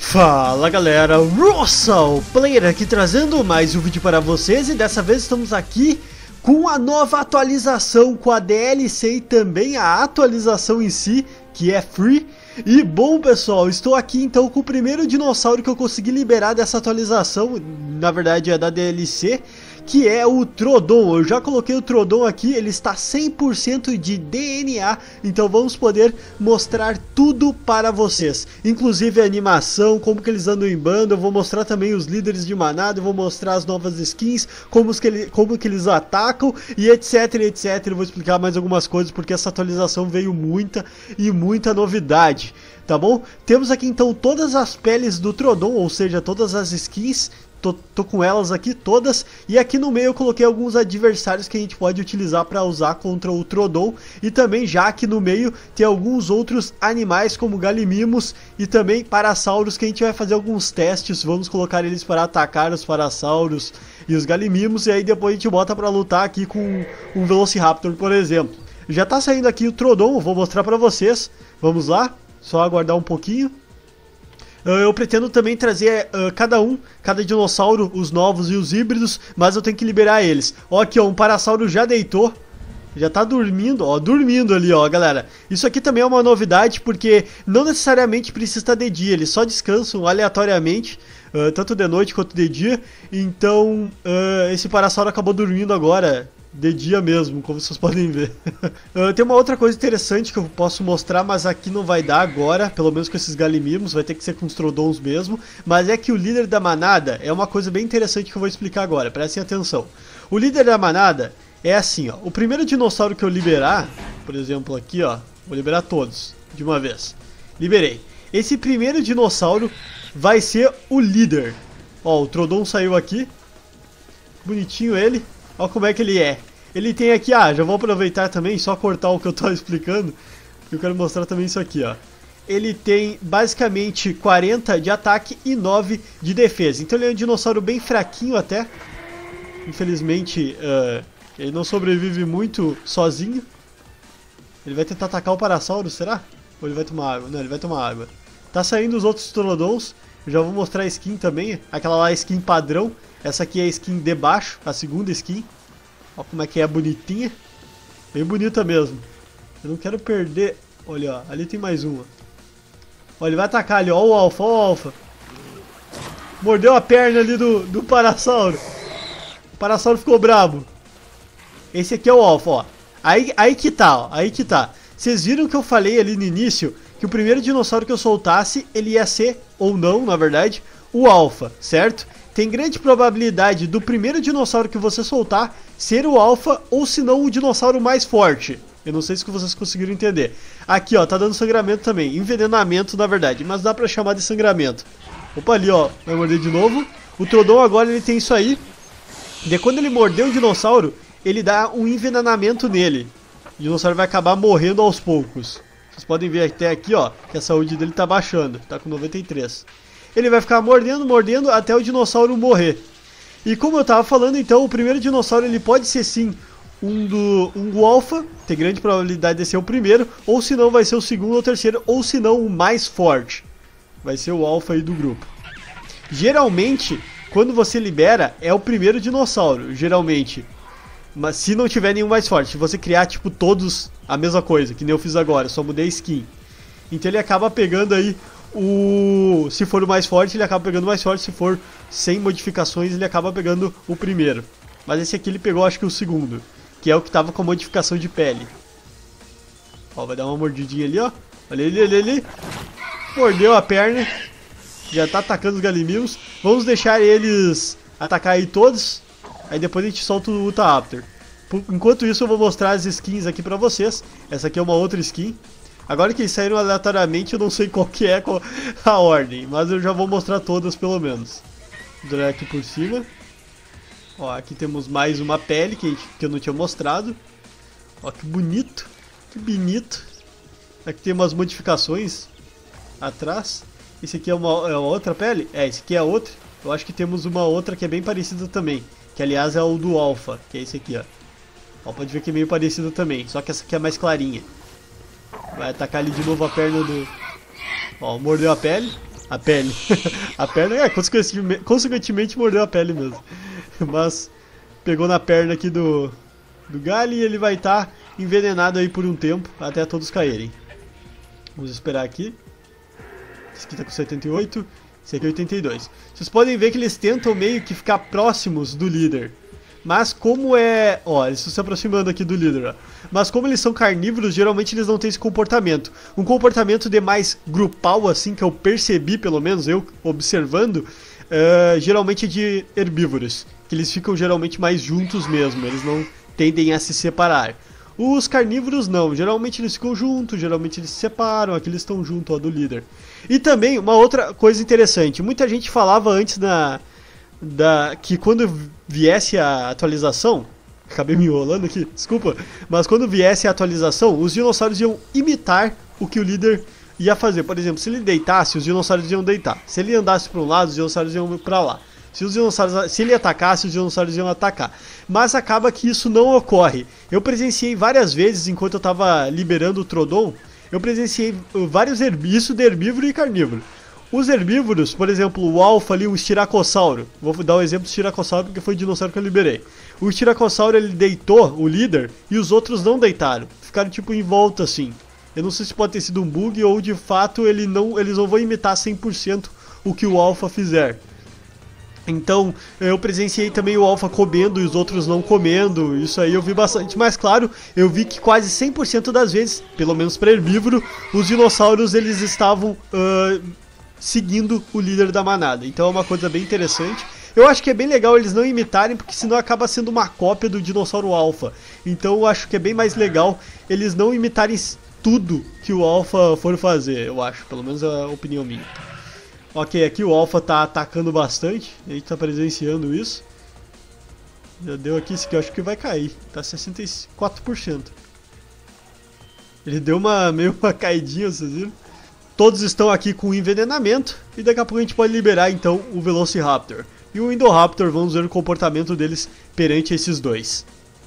Fala galera, Russell Player aqui trazendo mais um vídeo para vocês e dessa vez estamos aqui com a nova atualização, com a DLC e também a atualização em si, que é free. E bom pessoal, estou aqui então com o primeiro dinossauro que eu consegui liberar dessa atualização, na verdade é da DLC, que é o Troodon. Eu já coloquei o Troodon aqui, ele está 100% de DNA, então vamos poder mostrar tudo para vocês. Inclusive a animação, como que eles andam em bando, eu vou mostrar também os líderes de manada, eu vou mostrar as novas skins, como que eles atacam e etc, etc. Eu vou explicar mais algumas coisas porque essa atualização veio muita novidade. Tá bom? Temos aqui então todas as peles do Troodon, ou seja, todas as skins. Tô com elas aqui todas, e aqui no meio eu coloquei alguns adversários que a gente pode utilizar para usar contra o Troodon, e também já aqui no meio tem alguns outros animais como Gallimimus e também Parassauros que a gente vai fazer alguns testes, vamos colocar eles para atacar os Parassauros e os Gallimimus, e aí depois a gente bota para lutar aqui com um Velociraptor, por exemplo. Já tá saindo aqui o Troodon, vou mostrar para vocês, vamos lá, só aguardar um pouquinho. Eu pretendo também trazer cada dinossauro, os novos e os híbridos, mas eu tenho que liberar eles. Ó, aqui ó, um Parasauro já deitou, já tá dormindo, ó, dormindo ali ó, galera. Isso aqui também é uma novidade porque não necessariamente precisa estar de dia, eles só descansam aleatoriamente, tanto de noite quanto de dia. Então esse Parasauro acabou dormindo agora, de dia mesmo, como vocês podem ver. Tem uma outra coisa interessante que eu posso mostrar, mas aqui não vai dar agora, pelo menos com esses Gallimimus, vai ter que ser com os Troodons mesmo. Mas é que o líder da manada é uma coisa bem interessante que eu vou explicar agora, prestem atenção. O líder da manada é assim, ó, o primeiro dinossauro que eu liberar, por exemplo aqui ó, vou liberar todos de uma vez. Liberei. Esse primeiro dinossauro vai ser o líder. Ó, o Troodon saiu aqui, bonitinho ele. Olha como é que ele é. Ele tem aqui, já vou aproveitar também, só cortar o que eu tô explicando. Eu quero mostrar também isso aqui, ó. Ele tem basicamente 40 de ataque e 9 de defesa. Então ele é um dinossauro bem fraquinho até. Infelizmente, ele não sobrevive muito sozinho. Ele vai tentar atacar o Parasauro, será? Ou ele vai tomar água? Não, ele vai tomar água. Tá saindo os outros Troodons. Eu já vou mostrar a skin também. Aquela lá é a skin padrão. Essa aqui é a skin de baixo, a segunda skin. Olha como é que é bonitinha. Bem bonita mesmo. Eu não quero perder. Olha, ó, ali tem mais uma. Olha, ele vai atacar ali, ó o Alpha, ó o Alpha. Mordeu a perna ali do Parasauro. O Parasauro ficou brabo. Esse aqui é o Alpha, ó. Aí que tá, ó, aí que tá. Vocês viram que eu falei ali no início que o primeiro dinossauro que eu soltasse, ele ia ser, ou não, na verdade, o Alpha, certo? Tem grande probabilidade do primeiro dinossauro que você soltar ser o Alpha ou se não o dinossauro mais forte. Eu não sei se vocês conseguiram entender. Aqui ó, tá dando sangramento também, envenenamento na verdade, mas dá pra chamar de sangramento. Opa, ali ó, vai morder de novo. O Troodon agora ele tem isso aí. E quando ele morder um dinossauro, ele dá um envenenamento nele. O dinossauro vai acabar morrendo aos poucos. Vocês podem ver até aqui ó, que a saúde dele tá baixando, tá com 93. Ele vai ficar mordendo até o dinossauro morrer. E como eu tava falando, então, o primeiro dinossauro ele pode ser sim um Alpha, tem grande probabilidade de ser o primeiro, ou se não vai ser o segundo ou terceiro, ou se não o mais forte. Vai ser o Alpha aí do grupo. Geralmente, quando você libera, é o primeiro dinossauro, geralmente. Mas se não tiver nenhum mais forte, se você criar tipo todos a mesma coisa, que nem eu fiz agora, só mudei a skin. Então ele acaba pegando aí se for o mais forte, ele acaba pegando o mais forte. Se for sem modificações, ele acaba pegando o primeiro. Mas esse aqui ele pegou acho que o segundo, que é o que tava com a modificação de pele. Ó, vai dar uma mordidinha ali, ó. Olha ele. Mordeu a perna. Já tá atacando os Gallimimus. Vamos deixar eles atacar aí todos. Aí depois a gente solta o Utahraptor. Enquanto isso eu vou mostrar as skins aqui pra vocês. Essa aqui é uma outra skin. Agora que eles saíram aleatoriamente, eu não sei qual que é a ordem, mas eu já vou mostrar todas pelo menos. Vou dar aqui por cima. Ó, aqui temos mais uma pele que eu não tinha mostrado. Ó, que bonito, que bonito. Aqui tem umas modificações atrás. Esse aqui é uma outra pele? Esse aqui é a outra. Eu acho que temos uma outra que é bem parecida também, que aliás é o do Alpha, que é esse aqui, ó. Ó, pode ver que é meio parecido também, só que essa aqui é mais clarinha. Vai atacar ali de novo a perna do... Ó, mordeu a pele. A pele. A perna, consequentemente mordeu a pele mesmo. Mas pegou na perna aqui do Gali e ele vai estar envenenado aí por um tempo, até todos caírem. Vamos esperar aqui. Esse aqui tá com 78, esse aqui 82. Vocês podem ver que eles tentam meio que ficar próximos do líder. Mas como é... Ó, eles estão se aproximando aqui do líder, ó. Mas como eles são carnívoros, geralmente eles não têm esse comportamento. Um comportamento de mais grupal, assim, que eu percebi, pelo menos, eu observando, geralmente é de herbívoros. Que eles ficam geralmente mais juntos mesmo, eles não tendem a se separar. Os carnívoros não, geralmente eles ficam juntos, geralmente eles se separam, aqui eles estão junto, ó, do líder. E também, uma outra coisa interessante, muita gente falava antes que quando viesse a atualização, acabei me enrolando aqui, desculpa, mas quando viesse a atualização, os dinossauros iam imitar o que o líder ia fazer. Por exemplo, se ele deitasse, os dinossauros iam deitar. Se ele andasse para um lado, os dinossauros iam para lá. Se ele atacasse, os dinossauros iam atacar. Mas acaba que isso não ocorre. Eu presenciei várias vezes, enquanto eu estava liberando o Troodon, eu presenciei vários isso de herbívoro e carnívoro. Os herbívoros, por exemplo, o alfa ali, o estiracossauro. Vou dar um exemplo do estiracossauro porque foi o dinossauro que eu liberei. O estiracossauro, ele deitou o líder e os outros não deitaram. Ficaram tipo em volta assim. Eu não sei se pode ter sido um bug ou de fato eles não vão imitar 100% o que o alfa fizer. Então eu presenciei também o alfa comendo e os outros não comendo. Isso aí eu vi bastante. Mas claro, eu vi que quase 100% das vezes, pelo menos para herbívoro, os dinossauros eles estavam... seguindo o líder da manada. Então é uma coisa bem interessante. Eu acho que é bem legal eles não imitarem, porque senão acaba sendo uma cópia do dinossauro alfa. Então eu acho que é bem mais legal eles não imitarem tudo que o alfa for fazer, eu acho. Pelo menos é a opinião minha. Ok, aqui o alfa tá atacando bastante. A gente tá presenciando isso. Já deu aqui, esse aqui eu acho que vai cair. Tá 64%. Ele deu meio uma caidinha, vocês viram? Todos estão aqui com envenenamento e daqui a pouco a gente pode liberar então o Velociraptor. E o Indoraptor, vamos ver o comportamento deles perante esses dois.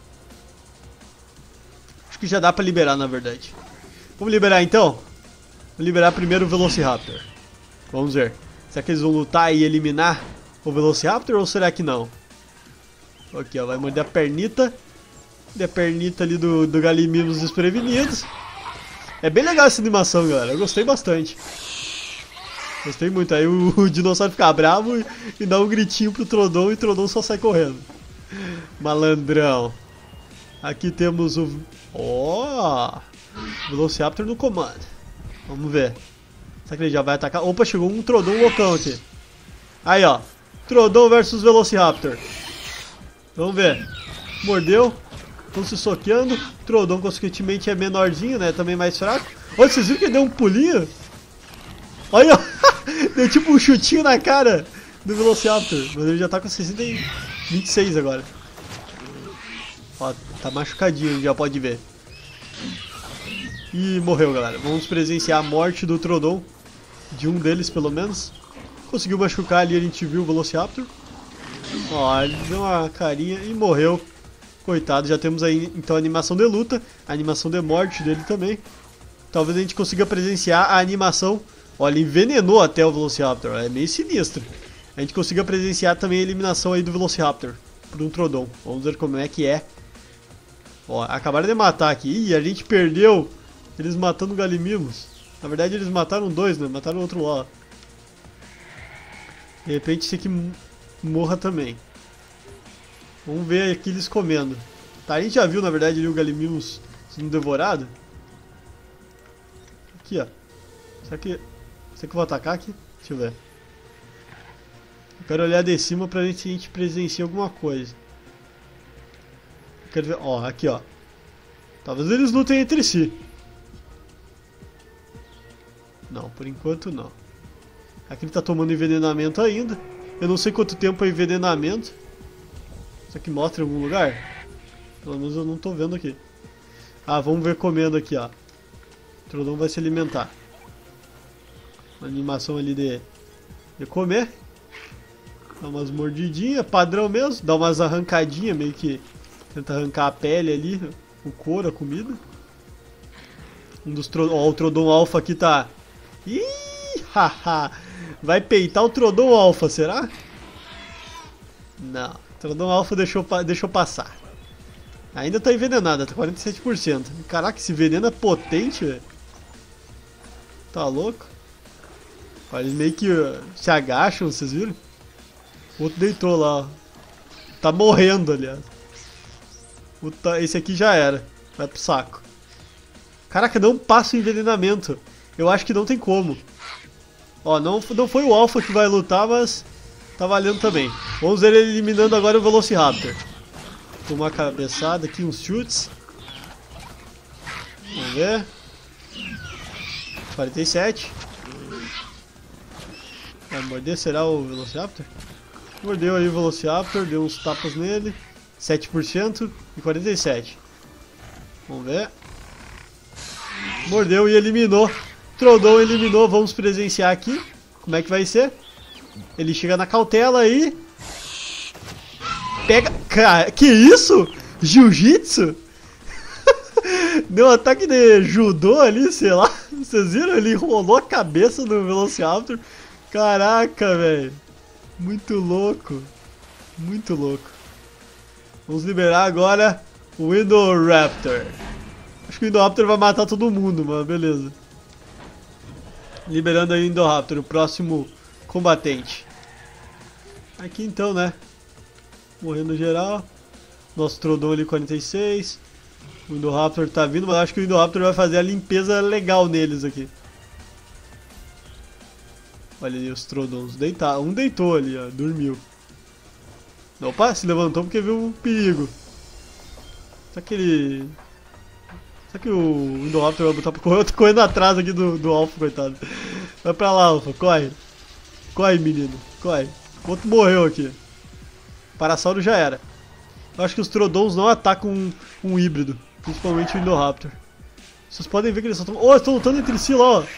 Acho que já dá pra liberar na verdade. Vamos liberar então? Vou liberar primeiro o Velociraptor. Vamos ver. Será que eles vão lutar e eliminar o Velociraptor ou será que não? Aqui ó, vai morder a pernita. E a pernita ali do Gallimimus desprevenidos. É bem legal essa animação, galera. Eu gostei bastante. Gostei muito. Aí o dinossauro fica bravo e dá um gritinho pro Troodon e o Troodon só sai correndo. Malandrão. Aqui temos o... Ó! Velociraptor no comando. Vamos ver. Será que ele já vai atacar? Opa, chegou um Troodon loucão aqui. Aí, ó. Troodon versus Velociraptor. Vamos ver. Mordeu. Estão se soqueando. Troodon consequentemente é menorzinho, né? Também mais fraco. Olha, vocês viram que ele deu um pulinho? Olha, deu tipo um chutinho na cara do Velociraptor. Mas ele já tá com 26 agora. Ó, tá machucadinho, já pode ver. E morreu, galera. Vamos presenciar a morte do Troodon. De um deles, pelo menos. Conseguiu machucar ali, a gente viu o Velociraptor. Ó, ele deu uma carinha e morreu. Coitado, já temos aí então a animação de luta, a animação de morte dele também. Talvez a gente consiga presenciar a animação. Olha, ele envenenou até o Velociraptor, é meio sinistro. A gente consiga presenciar também a eliminação aí do Velociraptor por um Troodon. Vamos ver como é que é. Ó, acabaram de matar aqui. Ih, a gente perdeu eles matando o Gallimimus. Na verdade eles mataram dois, né? Mataram o outro lá. De repente esse aqui morra também. Vamos ver aqui eles comendo. Tá, a gente já viu na verdade ali o Gallimimus sendo devorado. Aqui ó. Será que eu vou atacar aqui? Deixa eu ver. Eu quero olhar de cima pra ver se a gente presencia alguma coisa. Eu quero ver, ó, aqui ó. Talvez eles lutem entre si. Não, por enquanto não. Aqui ele tá tomando envenenamento ainda. Eu não sei quanto tempo é envenenamento. Isso aqui mostra em algum lugar? Pelo menos eu não tô vendo aqui. Ah, vamos ver comendo aqui, ó. O Troodon vai se alimentar. Uma animação ali de comer. Dá umas mordidinhas, padrão mesmo. Dá umas arrancadinhas, meio que tenta arrancar a pele ali, o couro, a comida. Ó, o Troodon Alpha aqui tá... Ih, Ih, haha. Vai peitar o Troodon Alpha, será? Não, o Troodon Alpha deixou passar. Ainda tá envenenada, tá 47%. Caraca, esse veneno é potente, velho. Tá louco? Olha, eles meio que se agacham, vocês viram? O outro deitou lá, ó. Tá morrendo, aliás. Esse aqui já era. Vai pro saco. Caraca, não passa o envenenamento. Eu acho que não tem como. Ó, não foi o Alpha que vai lutar, mas tá valendo também. Vamos ver ele eliminando agora o Velociraptor. Tomar uma cabeçada aqui, uns chutes. Vamos ver. 47. Vai morder, será o Velociraptor? Mordeu aí o Velociraptor, deu uns tapas nele. 7% e 47%. Vamos ver. Mordeu e eliminou. Troodon eliminou, vamos presenciar aqui. Como é que vai ser? Ele chega na cautela aí. Pega... Cara, que isso? Jiu-jitsu? Deu um ataque de judô ali, sei lá. Vocês viram? Ele enrolou a cabeça no Velociraptor. Caraca, velho. Muito louco. Muito louco. Vamos liberar agora o Indoraptor. Acho que o Indoraptor vai matar todo mundo, mano. Beleza. Liberando aí o Indoraptor, o próximo combatente. Aqui então, né? Morrendo geral. Nosso Troodon ali 46. O Indoraptor tá vindo, mas acho que o Indoraptor vai fazer a limpeza legal neles aqui. Olha ali os Troodons. Um deitou ali, ó. Dormiu. Opa, se levantou porque viu um perigo. Será que o Indoraptor vai botar pra correr? Eu tô correndo atrás aqui do Alpha, coitado. Vai pra lá, Alpha. Corre. Corre, menino. Corre. O outro morreu aqui. O Parasauro já era. Eu acho que os Troodons não atacam um híbrido. Principalmente o Indoraptor. Vocês podem ver que eles só estão... Oh, estão lutando entre si lá, ó.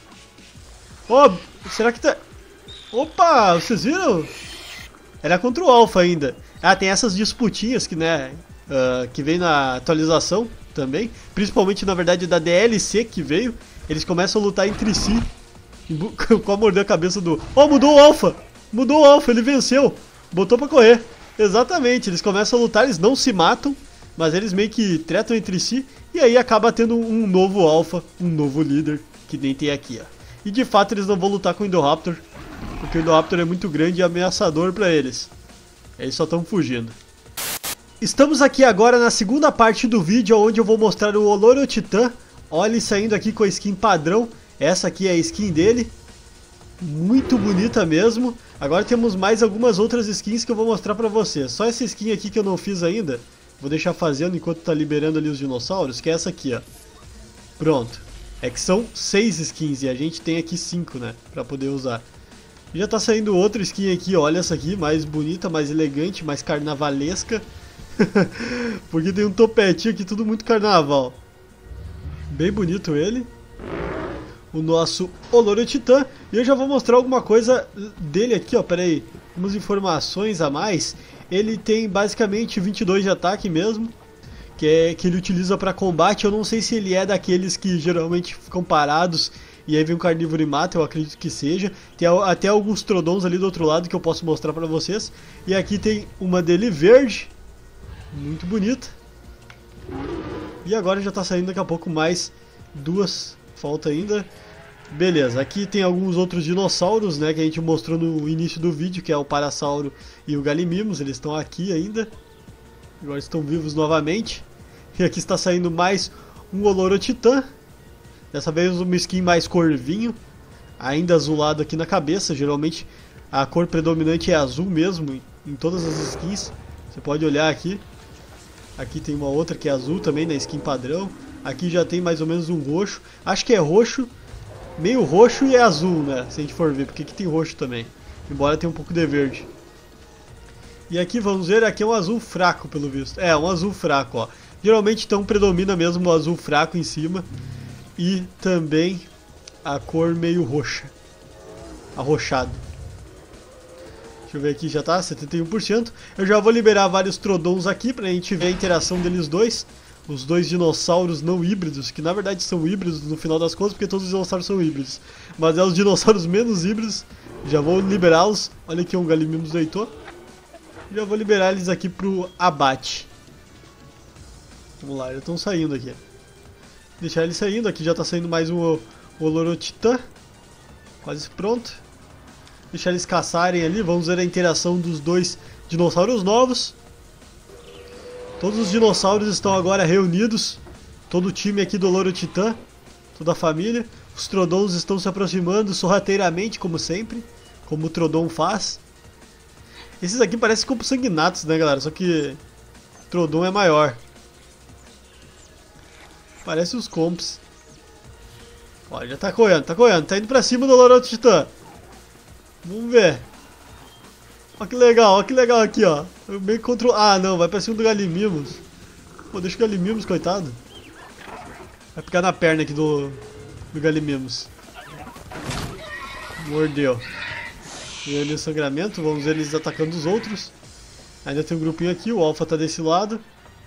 Oh, será que tá... Opa, vocês viram? Era contra o Alpha ainda. Ah, tem essas disputinhas que, né, que vem na atualização também. Principalmente, na verdade, da DLC que veio. Eles começam a lutar entre si. Qual mordeu a cabeça do... Oh, mudou o Alpha! Mudou o Alpha, ele venceu. Botou pra correr. Exatamente, eles começam a lutar, eles não se matam. Mas eles meio que tretam entre si. E aí acaba tendo um novo Alpha, um novo líder. Que nem tem aqui, ó. E de fato eles não vão lutar com o Indoraptor. Porque o Indoraptor é muito grande e ameaçador pra eles. Eles só estão fugindo. Estamos aqui agora na segunda parte do vídeo, onde eu vou mostrar o Olorotitã. Olha ele saindo aqui com a skin padrão. Essa aqui é a skin dele. Muito bonita mesmo. Agora temos mais algumas outras skins que eu vou mostrar pra vocês. Só essa skin aqui que eu não fiz ainda. Vou deixar fazendo enquanto tá liberando ali os dinossauros. Que é essa aqui, ó. Pronto. É que são 6 skins e a gente tem aqui 5, né? Pra poder usar. E já tá saindo outra skin aqui, olha essa aqui. Mais bonita, mais elegante, mais carnavalesca. Porque tem um topetinho aqui, tudo muito carnaval. Bem bonito ele. O nosso Olorotitã. E eu já vou mostrar alguma coisa dele aqui, ó. Pera aí. Umas informações a mais. Ele tem basicamente 22 de ataque mesmo. Que ele utiliza para combate. Eu não sei se ele é daqueles que geralmente ficam parados e aí vem um carnívoro e mata, eu acredito que seja. Tem até alguns Troodons ali do outro lado que eu posso mostrar para vocês. E aqui tem uma dele verde, muito bonita. E agora já tá saindo daqui a pouco mais duas, falta ainda. Beleza, aqui tem alguns outros dinossauros, né, que a gente mostrou no início do vídeo, que é o Parasauro e o Gallimimus, eles estão aqui ainda. Agora estão vivos novamente. E aqui está saindo mais um Olorotitã. Dessa vez uma skin mais cor vinho. Ainda azulado aqui na cabeça. Geralmente a cor predominante é azul mesmo em todas as skins. Você pode olhar aqui. Aqui tem uma outra que é azul também na skin padrão. Aqui já tem mais ou menos um roxo. Acho que é roxo, meio roxo e é azul, né? Se a gente for ver, porque aqui tem roxo também. Embora tenha um pouco de verde. E aqui vamos ver, aqui é um azul fraco pelo visto. É, um azul fraco, ó. Geralmente então predomina mesmo o azul fraco em cima. E também a cor meio roxa. Arroxado. Deixa eu ver aqui, já tá 71%. Eu já vou liberar vários Troodons aqui pra gente ver a interação deles dois. os dois dinossauros não híbridos, que na verdade são híbridos no final das contas, porque todos os dinossauros são híbridos. Mas é os dinossauros menos híbridos. Já vou liberá-los. Olha aqui, um Gallimimus deitou. Já vou liberar eles aqui pro abate. Vamos lá, já estão saindo aqui. Deixar eles saindo, aqui já está saindo mais um Olorotitã. Quase pronto. Deixar eles caçarem ali, vamos ver a interação dos dois dinossauros novos. Todos os dinossauros estão agora reunidos. Todo o time aqui do Olorotitã, toda a família. Os Troodons estão se aproximando sorrateiramente, como sempre, como o Troodon faz. Esses aqui parecem como sanguinatos, né, galera? Só que o Troodon é maior. Parece os comps. Olha, já tá correndo, tá indo pra cima do Olorotitã. Vamos ver. Olha que legal aqui, ó. Meio contra... Ah, não, vai pra cima do Gallimimus. Pô, deixa o Gallimimus, coitado. Vai ficar na perna aqui do Gallimimus. Mordeu. E ali o sangramento, vamos ver eles atacando os outros. Ainda tem um grupinho aqui, o Alpha tá desse lado.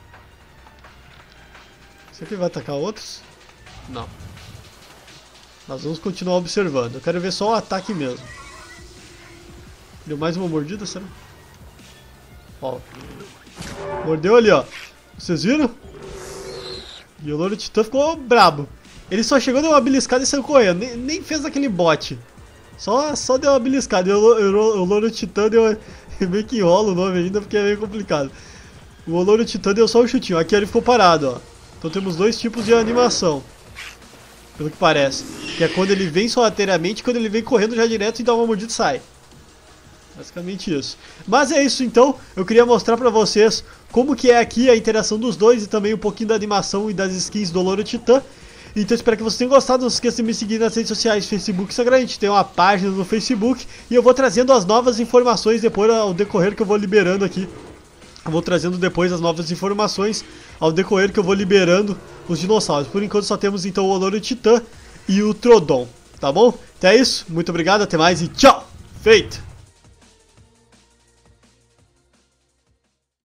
Será que ele vai atacar outros? Não. Nós vamos continuar observando. Eu quero ver só o ataque mesmo. Deu mais uma mordida, será? Ó. Mordeu ali, ó. Vocês viram? E o Olorotitã ficou brabo. Ele só chegou, deu uma beliscada e saiu correndo. Nem fez aquele bote. Só deu uma beliscada. E o Olorotitã deu... meio que enrola o nome ainda porque é meio complicado. O Olorotitã deu só um chutinho. Aqui ele ficou parado, ó. Então temos dois tipos de animação. Pelo que parece. Que é quando ele vem sorrateiramente, quando ele vem correndo já direto e dá uma mordida e sai. Basicamente isso. Mas é isso então. Eu queria mostrar pra vocês como que é aqui a interação dos dois. E também um pouquinho da animação e das skins do Olorotitã. Então espero que vocês tenham gostado. Não se esqueça de me seguir nas redes sociais, Facebook e Instagram. A gente tem uma página no Facebook. E eu vou trazendo as novas informações depois ao decorrer que eu vou liberando aqui. Eu vou trazendo depois as novas informações ao decorrer que eu vou liberando os dinossauros. Por enquanto só temos então o Olorotitã e o Troodon, tá bom? Então é isso, muito obrigado, até mais e tchau! Feito!